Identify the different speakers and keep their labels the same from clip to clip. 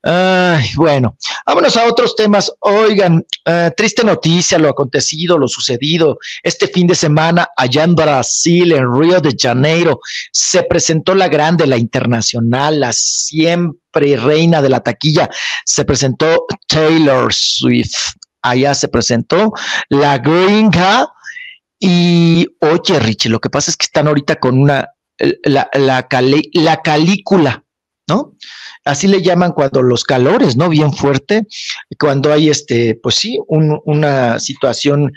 Speaker 1: Ay, bueno, vámonos a otros temas. Oigan, triste noticia, lo acontecido, lo sucedido. Este fin de semana, allá en Brasil, en Río de Janeiro, se presentó la grande, la internacional, la siempre reina de la taquilla. Se presentó Taylor Swift. Allá se presentó la gringa. Y, oye, Richie, lo que pasa es que están ahorita con la calícula, ¿no? Así le llaman cuando los calores, ¿no? Bien fuerte, cuando hay pues sí, una situación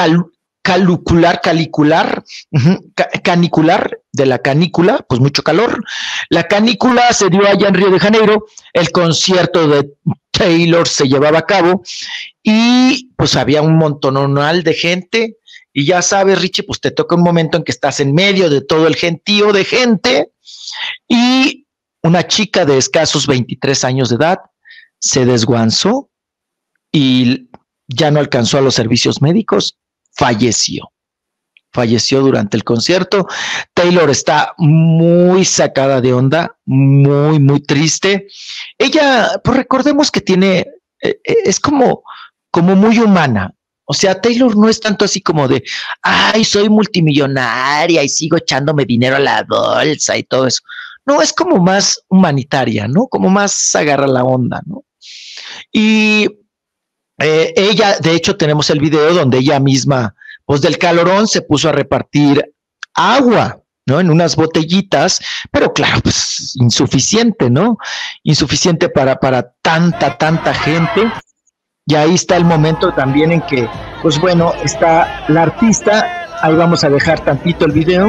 Speaker 1: calicular, canicular, de la canícula, pues mucho calor. La canícula se dio allá en Río de Janeiro, el concierto de Taylor se llevaba a cabo y pues había un montonal de gente y ya sabes, Richie, pues te toca un momento en que estás en medio de todo el gentío de gente y una chica de escasos 23 años de edad se desguanzó y ya no alcanzó a los servicios médicos, falleció durante el concierto. Taylor está muy sacada de onda, muy triste. Ella, pues recordemos que tiene, es como muy humana. O sea, Taylor no es tanto así como de, ay, soy multimillonaria y sigo echándome dinero a la bolsa y todo eso. No, es como más humanitaria, ¿no? Como más agarra la onda, ¿no? Y ella, de hecho, tenemos el video donde ella misma, pues del calorón, se puso a repartir agua, ¿no? En unas botellitas, pero claro, pues insuficiente, ¿no? Insuficiente para tanta gente. Y ahí está el momento también en que, pues bueno, está la artista. Ahí vamos a dejar tantito el video.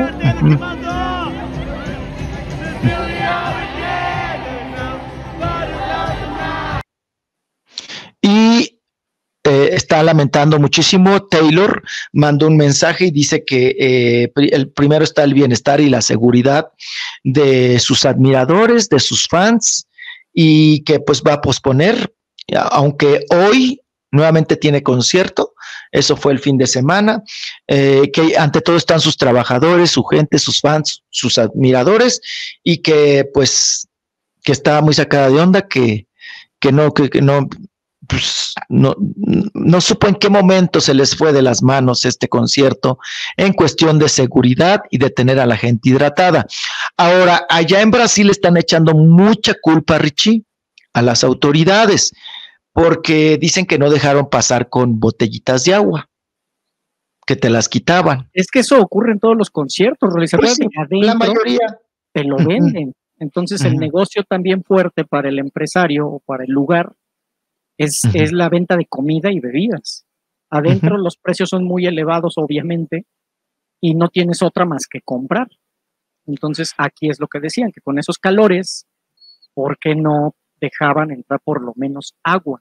Speaker 1: Y está lamentando muchísimo. Taylor mandó un mensaje y dice que el primero está el bienestar y la seguridad de sus admiradores, de sus fans, y que pues va a posponer, aunque hoy nuevamente tiene concierto. Eso fue el fin de semana, que ante todo están sus trabajadores, su gente, sus fans, sus admiradores, y que pues que está muy sacada de onda, que no, pues, no supo en qué momento se les fue de las manos este concierto en cuestión de seguridad y de tener a la gente hidratada. Ahora, allá en Brasil están echando mucha culpa, Richie, a las autoridades, porque dicen que no dejaron pasar con botellitas de agua, que te las quitaban.
Speaker 2: Es que eso ocurre en todos los conciertos,
Speaker 1: pues sí, la mayoría
Speaker 2: te lo venden. Entonces el negocio también fuerte para el empresario o para el lugar es la venta de comida y bebidas. Adentro los precios son muy elevados, obviamente, y no tienes otra más que comprar. Entonces aquí es lo que decían, que con esos calores, ¿por qué no dejaban entrar por lo menos agua?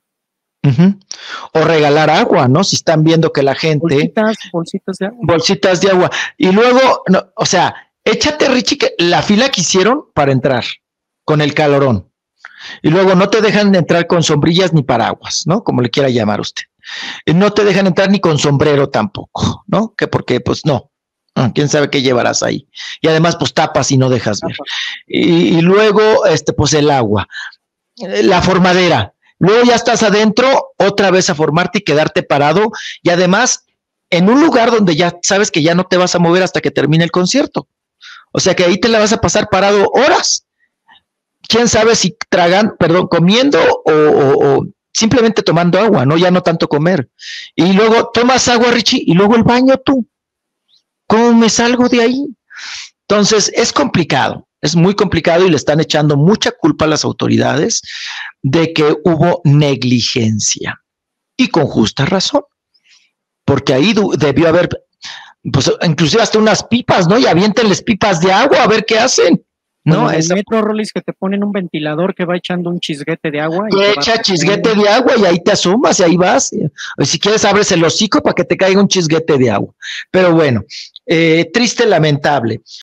Speaker 1: O regalar agua, ¿no? Si están viendo que la gente...
Speaker 2: Bolsitas de agua.
Speaker 1: Bolsitas de agua. Y luego, no, o sea, échate, Richie, que la fila que hicieron para entrar con el calorón. Y luego no te dejan entrar con sombrillas ni paraguas, ¿no? Como le quiera llamar usted. No te dejan entrar ni con sombrero tampoco, ¿no? Que porque, pues no. ¿Quién sabe qué llevarás ahí? Y además, pues tapas y no dejas ver. Y luego, pues el agua. La formadera. Luego ya estás adentro, otra vez a formarte y quedarte parado, y además en un lugar donde ya sabes que ya no te vas a mover hasta que termine el concierto. O sea que ahí te la vas a pasar parado horas. Quién sabe si comiendo o simplemente tomando agua, ¿no? Ya no tanto comer. Y luego tomas agua, Richie, y luego el baño tú. ¿Cómo me salgo de ahí? Entonces es complicado. Es muy complicado y le están echando mucha culpa a las autoridades de que hubo negligencia. Y con justa razón. Porque ahí debió haber, pues inclusive hasta unas pipas, ¿no? Y aviéntenles pipas de agua a ver qué huen.
Speaker 2: No, en el metro, Rolis, que te ponen un ventilador que va echando un chisguete de agua.
Speaker 1: Y echa chisguete de agua y ahí te asomas y ahí vas. O si quieres abres el hocico para que te caiga un chisguete de agua. Pero bueno, triste, lamentable.